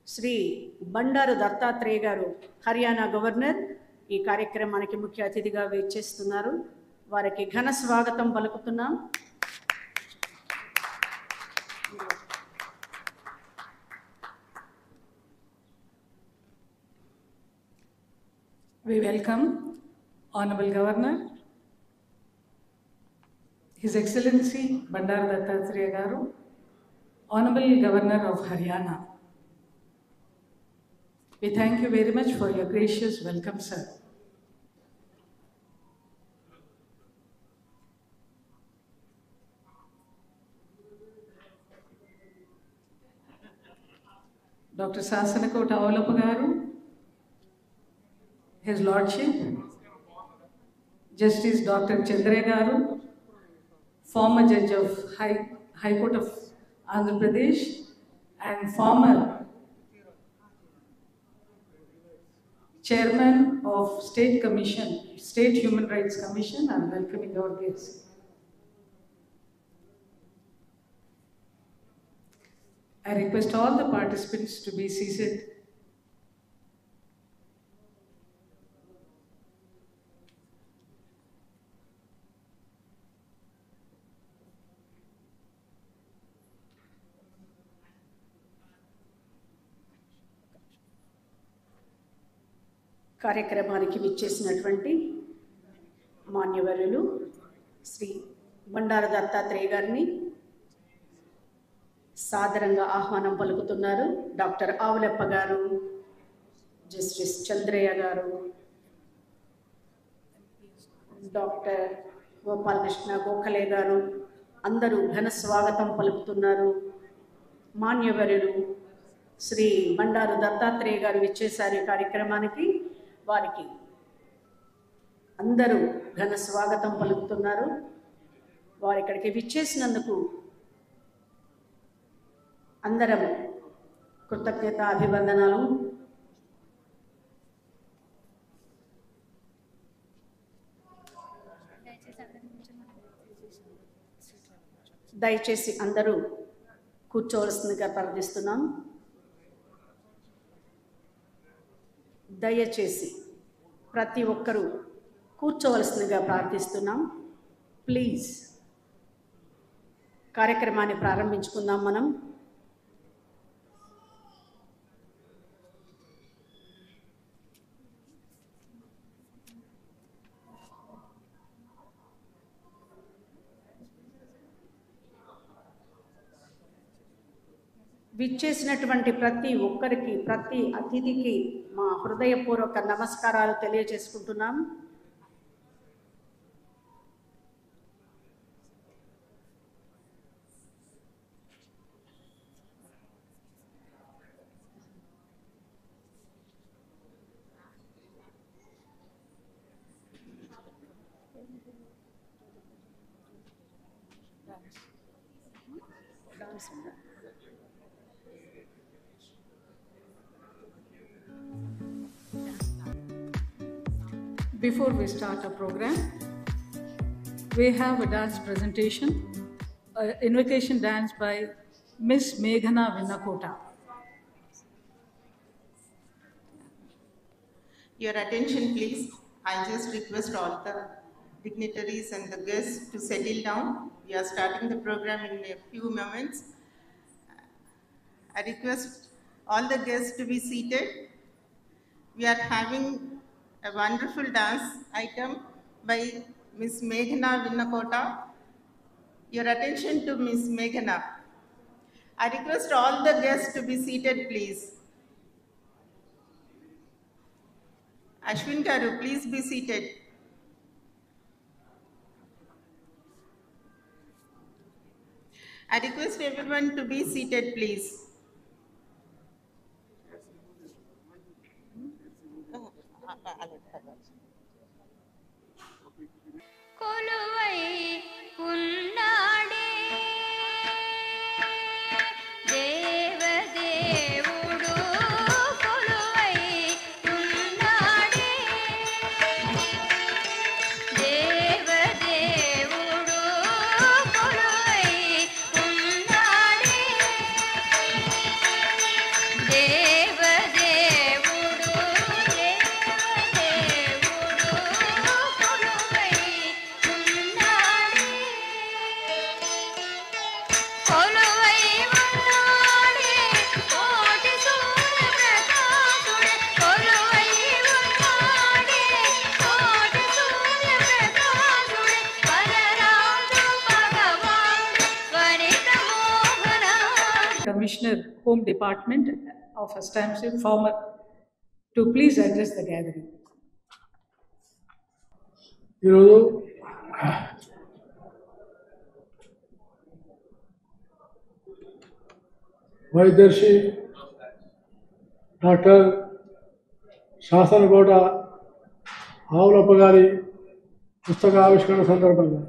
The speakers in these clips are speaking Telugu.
శ్రీ బండారు దత్తాత్రేయ గారు హర్యానా గవర్నర్ ఈ కార్యక్రమానికి ముఖ్య అతిథిగా వేచేస్తున్నారు. వారికి ఘన స్వాగతం పలుకుతున్నాం. We welcome Honorable Governor, His Excellency Bandaru Dattatreya Garu, Honorable Governor of Haryana. We thank you very much for your gracious welcome, sir. Dr. Sasanakota Avalappa Garu, His Lordship, Justice Dr. Chandreya Garu, former Judge of High Court of Andhra Pradesh and former Chairman of State Human Rights Commission, and welcoming our guests. I request all the participants to be seated. కార్యక్రమానికి విచ్చేసినటువంటి మాన్యవర్యులు శ్రీ బండారు దత్తాత్రేయ గారిని సాదరంగా ఆహ్వానం పలుకుతున్నారు. డాక్టర్ ఆవులప్ప గారు, జస్టిస్ చంద్రయ్య గారు, డాక్టర్ గోపాలకృష్ణ గోఖలే గారు అందరూ ఘన స్వాగతం పలుకుతున్నారు. మాన్యవర్యులు శ్రీ బండారు దత్తాత్రేయ గారు విచ్చేసారి కార్యక్రమానికి. వారికి అందరూ ఘన స్వాగతం పలుకుతున్నారు. వారు ఇక్కడికి విచ్చేసినందుకు అందరం కృతజ్ఞత అభివందనాలు. దయచేసి అందరూ కూర్చోవలసిందిగా ప్రార్థిస్తున్నాం. దయచేసి ప్రతి ఒక్కరూ కూర్చోవలసిందిగా ప్రార్థిస్తున్నాం. ప్లీజ్ కార్యక్రమాన్ని ప్రారంభించుకుందాం. మనం విచ్చేసినటువంటి ప్రతి ఒక్కరికి, ప్రతి అతిథికి మా హృదయపూర్వక నమస్కారాలు తెలియజేసుకుంటున్నాం. Before we start our program, we have a dance presentation, an invocation dance by Miss Meghana Vinnakota. Your attention please. I just request all the dignitaries and the guests to settle down. We are starting the program in a few moments. I request all the guests to be seated. We are having a wonderful dance item by Miss Meghana Vinnakota. Your attention to Miss Meghana. I request all the guests to be seated, please. Ashwin Garu, please be seated. I request everyone to be seated, please. కొలువై ఉన్నాడే దేవదేవుడు, కొలువై ఉన్నాడే దేవదేవుడు, కొలువై ఉన్నాడే దేవ Commissioner, Home Department of Assam, former, to please address the gathering. ఈరోజు వైద్యర్షి డాక్టర్ శాసనకోట ఆవులప్ప గారి పుస్తక ఆవిష్కరణ సందర్భంగా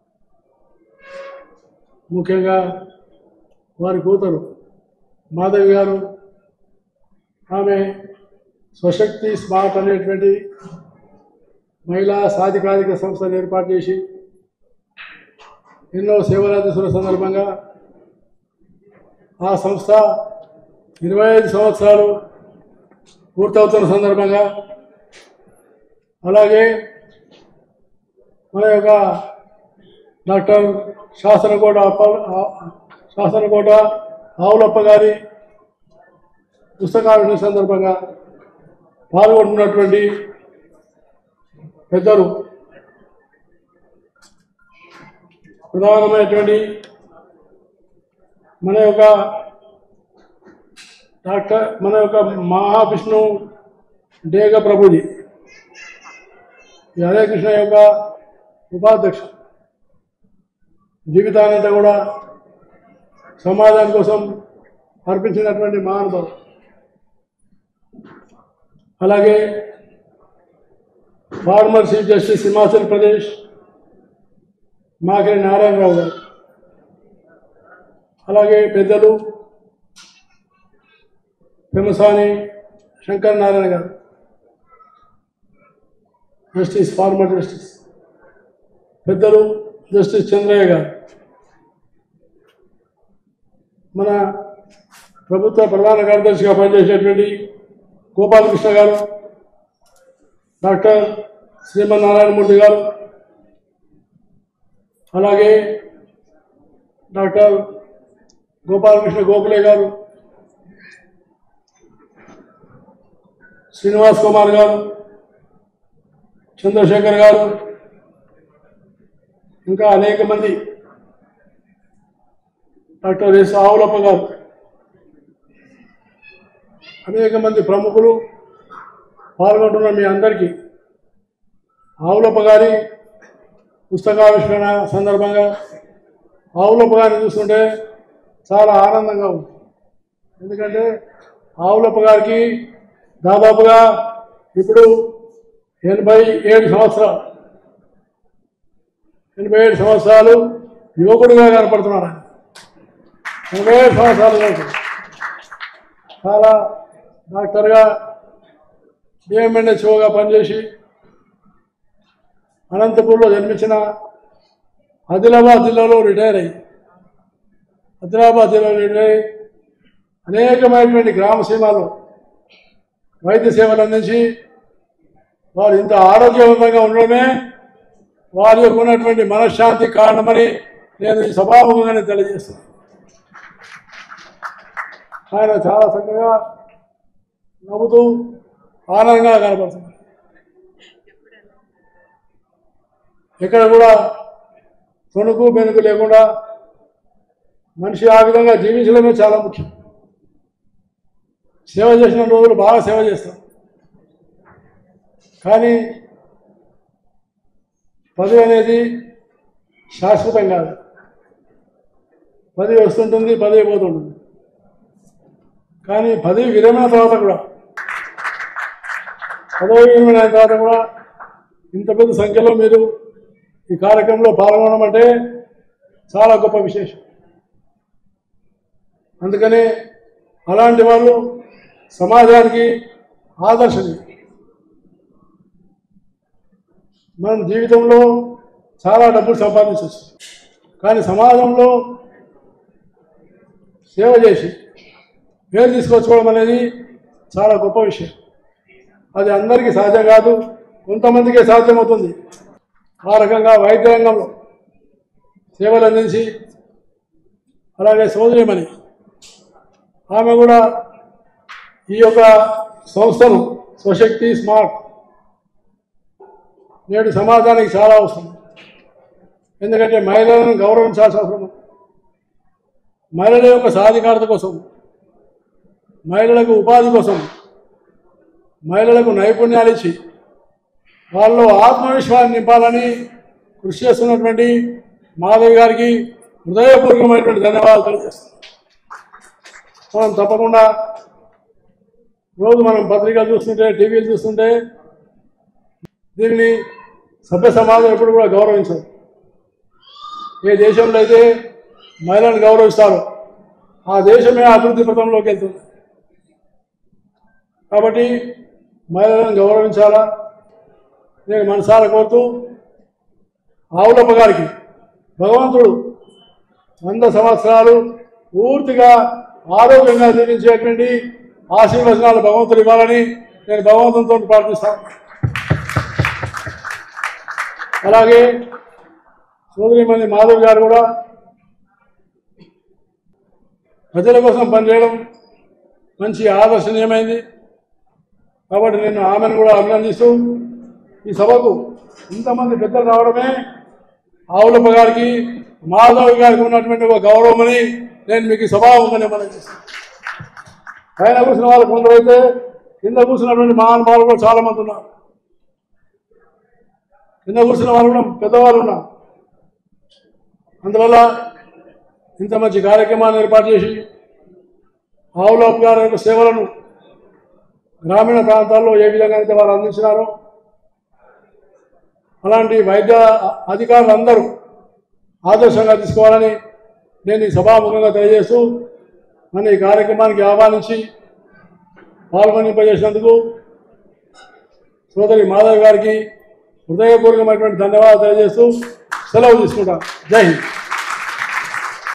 ముఖ్యంగా వారి కూతురు మాధవి గారు ఆమె స్వశక్తి స్మార్ట్ అనేటువంటి మహిళా సాధికారిక సంస్థను ఏర్పాటు చేసి ఎన్నో సేవలు అందిస్తున్న సందర్భంగా ఆ సంస్థ 25 సంవత్సరాలు పూర్తవుతున్న సందర్భంగా అలాగే మన యొక్క డాక్టర్ శాసనకోట ఆవులప్ప గారి పుస్తకావిష్కరణ సందర్భంగా పాల్గొంటున్నటువంటి పెద్దలు ప్రధానమైనటువంటి మన యొక్క మహావిష్ణు డేగ ప్రభుజీ హరే కృష్ణ యొక్క ఉపాధ్యక్ష జీవితానంతా కూడా సమాజం కోసం అర్పించినటువంటి మహానుభావుడు. అలాగే former chief justice Himachal Pradesh Makiri Narayanarao garu, అలాగే పెద్దలు Pemasani Shankar Narayana garu, justice former justice, పెద్దలు జస్టిస్ చంద్రయ్య గారు, మన ప్రభుత్వ ప్రధాన కార్యదర్శిగా పనిచేసేటువంటి గోపాలకృష్ణ గారు, డాక్టర్ శ్రీమన్నారాయణమూర్తి గారు, అలాగే డాక్టర్ గోపాలకృష్ణ గోఖలే గారు, శ్రీనివాస్ కుమార్ గారు, చంద్రశేఖర్ గారు, ఇంకా అనేక మంది, డాక్టర్ ఎస్ ఆవులప్ప గారు, అనేక మంది ప్రముఖులు పాల్గొంటున్న మీ అందరికీ ఆవులప్ప గారి పుస్తకావిష్కరణ సందర్భంగా ఆవులప్ప గారిని చూస్తుంటే చాలా ఆనందంగా ఉంది. ఎందుకంటే ఆవులప్ప గారికి దాదాపుగా ఇప్పుడు 87 సంవత్సరాలు, 87 సంవత్సరాలు యువకుడిగా కనపడుతున్నాడు. 87 సంవత్సరాలు యువకుడు. చాలా డాక్టర్గా డిఎంఎన్హెచ్ఓగా పనిచేసి అనంతపూర్లో జన్మించిన ఆదిలాబాద్ జిల్లాలో రిటైర్ అయ్యి అనేకమైనటువంటి గ్రామ సీమలో వైద్య సేవలు అందించి వారు ఇంత ఆరోగ్యవంతంగా ఉండడమే వారి యొక్క ఉన్నటువంటి మనశ్శాంతి కారణమని నేను ఈ సభాముఖంగానే తెలియజేస్తున్నాను. ఆయన చాలా చక్కగా నవ్వుతూ ఆనందంగా కనపడుతుంది. ఎక్కడ కూడా తొణుకు బెనుకు లేకుండా మనిషి ఆ విధంగా జీవించడమే చాలా ముఖ్యం. సేవ చేసిన రోజులు బాగా సేవ చేస్తాం, కానీ పదవి అనేది శాశ్వతం కాదు. పదవి వస్తుంటుంది, పదవి పోతుంటుంది. కానీ పదవి విరమణ తర్వాత కూడా, పదవి విరమణ తర్వాత కూడా ఇంత పెద్ద సంఖ్యలో మీరు ఈ కార్యక్రమంలో పాల్గొనడం అంటే చాలా గొప్ప విశేషం. అందుకనే అలాంటి వాళ్ళు సమాజానికి ఆదర్శనీయం. మనం జీవితంలో చాలా డబ్బులు సంపాదించవచ్చు, కానీ సమాజంలో సేవ చేసి పేరు తీసుకొచ్చుకోవడం అనేది చాలా గొప్ప విషయం. అది అందరికీ సాధ్యం కాదు, కొంతమందికే సాధ్యమవుతుంది. ఆ రకంగా వైద్య రంగంలో సేవలు అందించి, అలాగే సోదరిమణి ఆమె కూడా ఈ యొక్క సంస్థను స్వశక్తి స్మార్ట్ నేడు సమాజానికి చాలా అవసరం. ఎందుకంటే మహిళలను గౌరవించాల్సిన అవసరం, మహిళల యొక్క సాధికారత కోసం మహిళలకు ఉపాధి కోసం మహిళలకు నైపుణ్యాలు ఇచ్చి వాళ్ళలో ఆత్మవిశ్వాసం నింపాలని కృషి చేస్తున్నటువంటి మాధవి గారికి హృదయపూర్వకమైనటువంటి ధన్యవాదాలు తెలియజేస్తాం. మనం తప్పకుండా రోజు మనం పత్రికలు చూస్తుంటే టీవీలు చూస్తుంటే దీనిని సభ్య సమాజం ఎప్పుడు కూడా గౌరవించదు. ఏ దేశంలో అయితే మహిళలను గౌరవిస్తారో ఆ దేశమే అభివృద్ధి పథంలోకి వెళ్తుంది. కాబట్టి మహిళలను గౌరవించాలా నేను మనసారా కోరుతూ ఆవులప్ప గారికి భగవంతుడు 100 సంవత్సరాలు పూర్తిగా ఆరోగ్యంగా జీవించేటువంటి ఆశీర్వచనాలు భగవంతుడు ఇవ్వాలని నేను భగవంతునితో ప్రార్థిస్తాను. అలాగే సోదరిమణి మాధవ్ గారు కూడా ప్రజల కోసం పనిచేయడం మంచి ఆదర్శనీయమైంది. కాబట్టి నేను ఆమెను కూడా అభినందిస్తూ ఈ సభకు ఇంతమంది పెద్దలు రావడమే ఆవులప్ప గారికి మాధవ్ గారికి ఉన్నటువంటి ఒక గౌరవమని నేను మీకు సభాముఖంగా మనం చేస్తాను. పైన కూర్చున్న వాళ్ళు కొందరైతే కింద కూర్చున్నటువంటి మహానుభావులు కూడా చాలా మంది ఉన్నారు. కింద కూర్చున్న వాళ్ళు కూడా పెద్దవాళ్ళు ఉన్నారు. అందువల్ల ఇంత మంచి కార్యక్రమాన్ని ఏర్పాటు చేసి ఆవులప్ప గారి యొక్క సేవలను గ్రామీణ ప్రాంతాల్లో ఏ విధంగా అయితే వారు అందించినారో అలాంటి వైద్య అధికారులందరూ ఆదర్శంగా తీసుకోవాలని నేను ఈ సభాముఖంగా తెలియజేస్తూ నన్ను ఈ కార్యక్రమానికి ఆహ్వానించి పాల్గొనింపజేసినందుకు సోదరి మాధవ్ గారికి హృదయపూర్వకమైనటువంటి ధన్యవాదాలు తెలియజేస్తూ సెలవు తీసుకుంటాను. జై హింద్.